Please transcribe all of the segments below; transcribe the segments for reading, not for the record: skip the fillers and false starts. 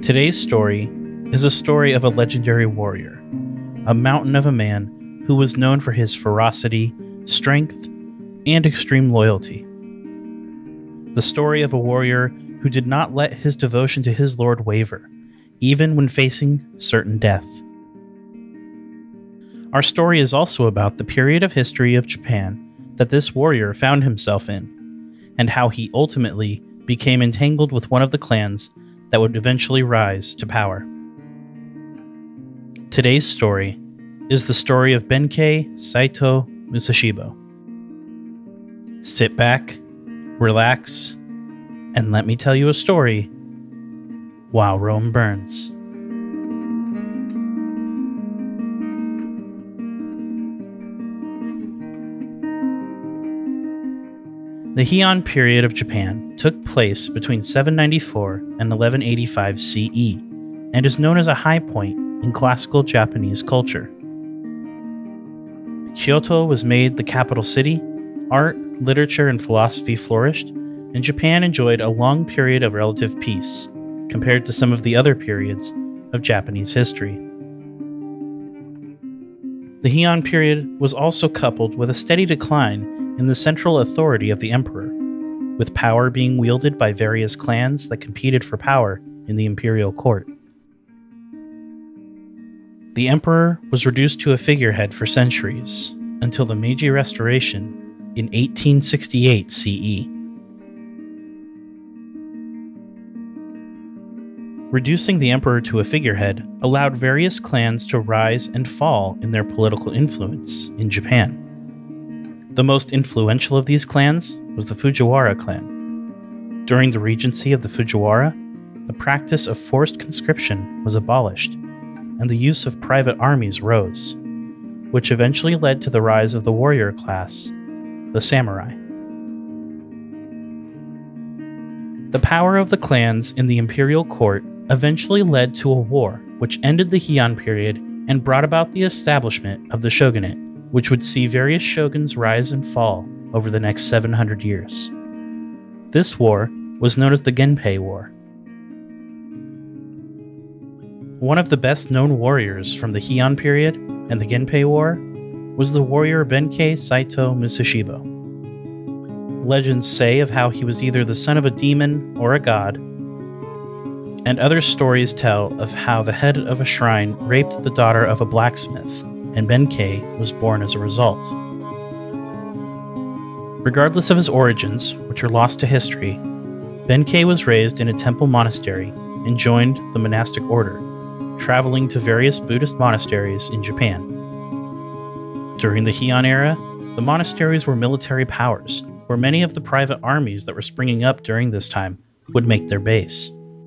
Today's story is a story of a legendary warrior, a mountain of a man who was known for his ferocity, strength, and extreme loyalty. The story of a warrior who did not let his devotion to his lord waver, even when facing certain death. Our story is also about the period of history of Japan that this warrior found himself in, and how he ultimately became entangled with one of the clans that would eventually rise to power. Today's story is the story of Benkei Saito Musashibo. Sit back, relax, and let me tell you a story while Rome burns. The Heian period of Japan took place between 794 and 1185 CE, and is known as a high point in classical Japanese culture. Kyoto was made the capital city, art, literature, and philosophy flourished, and Japan enjoyed a long period of relative peace, compared to some of the other periods of Japanese history. The Heian period was also coupled with a steady decline in the central authority of the emperor, with power being wielded by various clans that competed for power in the imperial court. The emperor was reduced to a figurehead for centuries, until the Meiji Restoration in 1868 CE. Reducing the emperor to a figurehead allowed various clans to rise and fall in their political influence in Japan. The most influential of these clans was the Fujiwara clan. During the regency of the Fujiwara, the practice of forced conscription was abolished, and the use of private armies rose, which eventually led to the rise of the warrior class, the samurai. The power of the clans in the imperial court eventually led to a war which ended the Heian period and brought about the establishment of the shogunate, which would see various shoguns rise and fall over the next 700 years. This war was known as the Genpei War. One of the best-known warriors from the Heian period and the Genpei War was the warrior Benkei Saito Musashibo. Legends say of how he was either the son of a demon or a god, and other stories tell of how the head of a shrine raped the daughter of a blacksmith, and Benkei was born as a result. Regardless of his origins, which are lost to history, Benkei was raised in a temple monastery and joined the monastic order, traveling to various Buddhist monasteries in Japan. During the Heian era, the monasteries were military powers, where many of the private armies that were springing up during this time would make their base.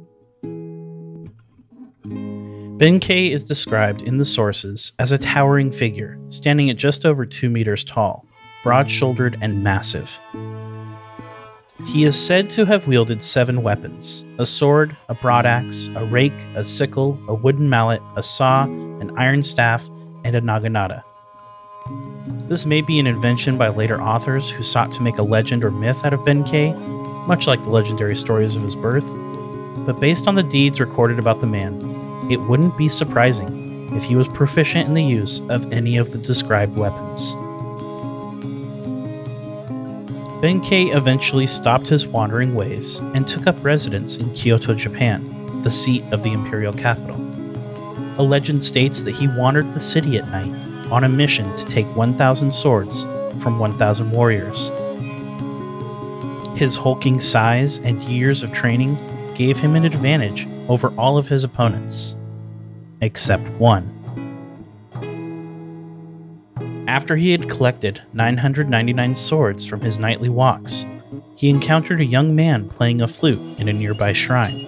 Benkei is described in the sources as a towering figure, standing at just over 2 meters tall, broad-shouldered and massive. He is said to have wielded 7 weapons: a sword, a broadaxe, a rake, a sickle, a wooden mallet, a saw, an iron staff, and a naginata. This may be an invention by later authors who sought to make a legend or myth out of Benkei, much like the legendary stories of his birth, but based on the deeds recorded about the man, it wouldn't be surprising if he was proficient in the use of any of the described weapons. Benkei eventually stopped his wandering ways and took up residence in Kyoto, Japan, the seat of the imperial capital. A legend states that he wandered the city at night on a mission to take 1,000 swords from 1,000 warriors. His hulking size and years of training gave him an advantage over all of his opponents, except one. After he had collected 999 swords from his nightly walks, he encountered a young man playing a flute in a nearby shrine.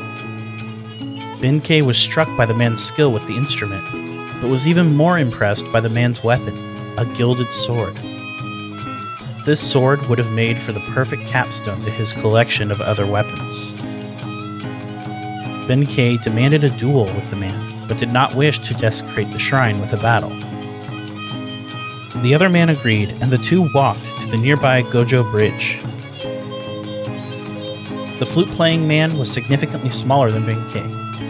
Benkei was struck by the man's skill with the instrument, but was even more impressed by the man's weapon, a gilded sword. This sword would have made for the perfect capstone to his collection of other weapons. Benkei demanded a duel with the man, but did not wish to desecrate the shrine with a battle. The other man agreed, and the two walked to the nearby Gojo Bridge. The flute-playing man was significantly smaller than Benkei,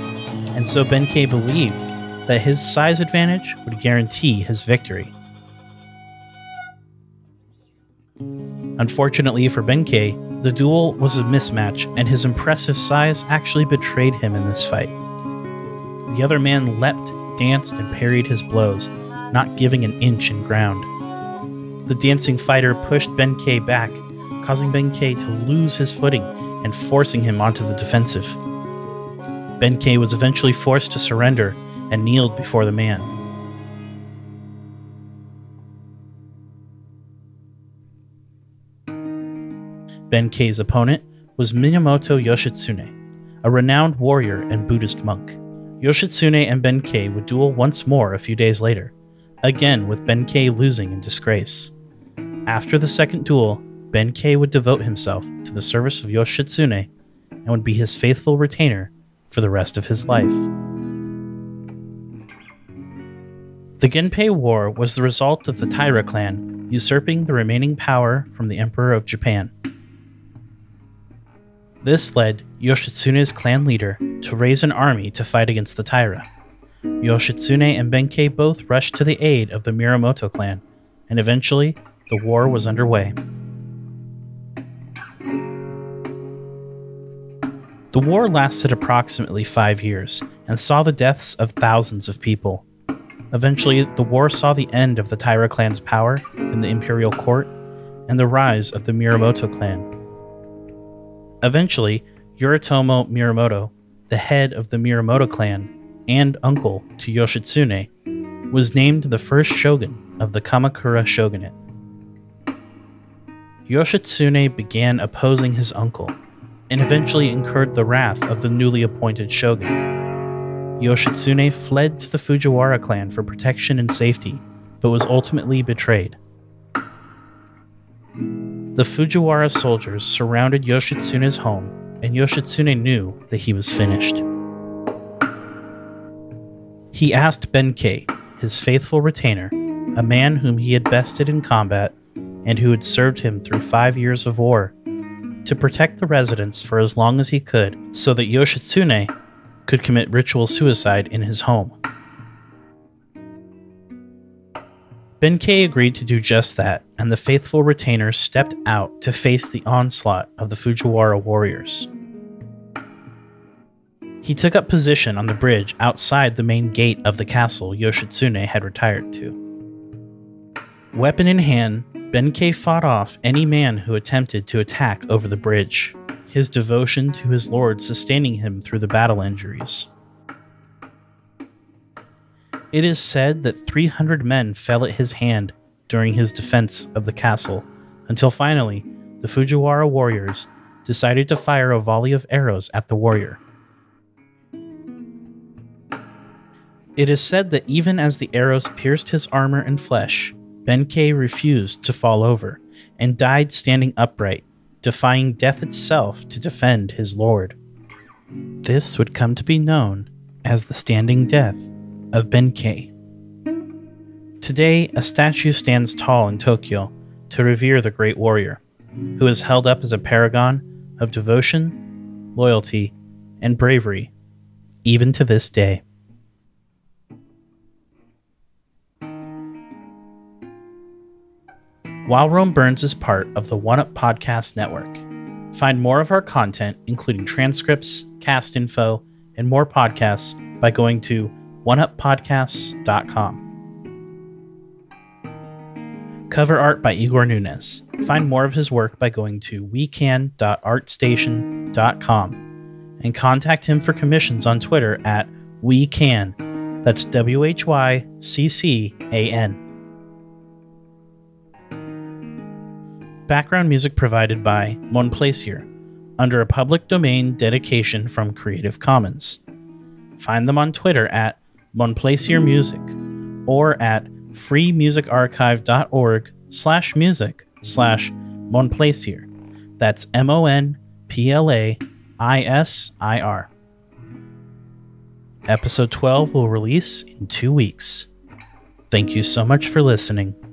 and so Benkei believed that his size advantage would guarantee his victory. Unfortunately for Benkei, the duel was a mismatch, and his impressive size actually betrayed him in this fight. The other man leapt, danced, and parried his blows, not giving an inch in ground. The dancing fighter pushed Benkei back, causing Benkei to lose his footing and forcing him onto the defensive. Benkei was eventually forced to surrender and kneeled before the man. Benkei's opponent was Minamoto Yoshitsune, a renowned warrior and Buddhist monk. Yoshitsune and Benkei would duel once more a few days later, again with Benkei losing in disgrace. After the second duel, Benkei would devote himself to the service of Yoshitsune and would be his faithful retainer for the rest of his life. The Genpei War was the result of the Taira clan usurping the remaining power from the Emperor of Japan. This led Yoshitsune's clan leader to raise an army to fight against the Taira. Yoshitsune and Benkei both rushed to the aid of the Minamoto clan, and eventually the war was underway. The war lasted approximately 5 years and saw the deaths of thousands of people. Eventually, the war saw the end of the Taira clan's power in the imperial court and the rise of the Minamoto clan. Eventually, Yoritomo Minamoto, the head of the Minamoto clan and uncle to Yoshitsune, was named the first shogun of the Kamakura shogunate. Yoshitsune began opposing his uncle, and eventually incurred the wrath of the newly appointed shogun. Yoshitsune fled to the Fujiwara clan for protection and safety, but was ultimately betrayed. The Fujiwara soldiers surrounded Yoshitsune's home, and Yoshitsune knew that he was finished. He asked Benkei, his faithful retainer, a man whom he had bested in combat and who had served him through 5 years of war, to protect the residents for as long as he could so that Yoshitsune could commit ritual suicide in his home. Benkei agreed to do just that, and the faithful retainer stepped out to face the onslaught of the Fujiwara warriors. He took up position on the bridge outside the main gate of the castle Yoshitsune had retired to. Weapon in hand, Benkei fought off any man who attempted to attack over the bridge, his devotion to his lord sustaining him through the battle injuries. It is said that 300 men fell at his hand during his defense of the castle, until finally, the Fujiwara warriors decided to fire a volley of arrows at the warrior. It is said that even as the arrows pierced his armor and flesh, Benkei refused to fall over, and died standing upright, defying death itself to defend his lord. This would come to be known as the standing death of Benkei. Today, a statue stands tall in Tokyo to revere the great warrior, who is held up as a paragon of devotion, loyalty, and bravery, even to this day. While Rome Burns is part of the One Up Podcast Network. Find more of our content, including transcripts, cast info, and more podcasts by going to oneuppodcasts.com. Cover art by Igor Nunez. Find more of his work by going to wecan.artstation.com and contact him for commissions on Twitter at wecan. That's WHYCCAN. Background music provided by Monplaisir, under a public domain dedication from Creative Commons. Find them on Twitter at Monplaisir Music or at freemusicarchive.org/music/Monplaisir. That's MONPLAISIR. Episode 12 will release in 2 weeks. Thank you so much for listening.